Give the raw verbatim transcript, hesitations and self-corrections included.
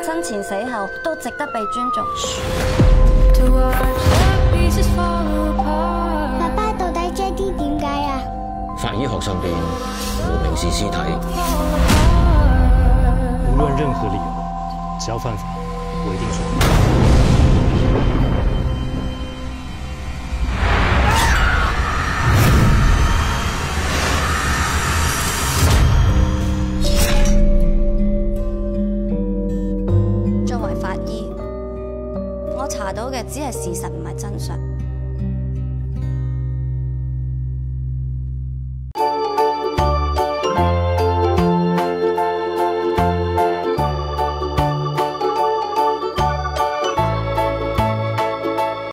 生前死後都值得被尊重。 爸爸到底 J D 點解啊？ 法醫學上邊無名氏屍體， 無論任何理由，只要犯法，我一定說。 作為法醫，我查到嘅只係事實，唔係真相。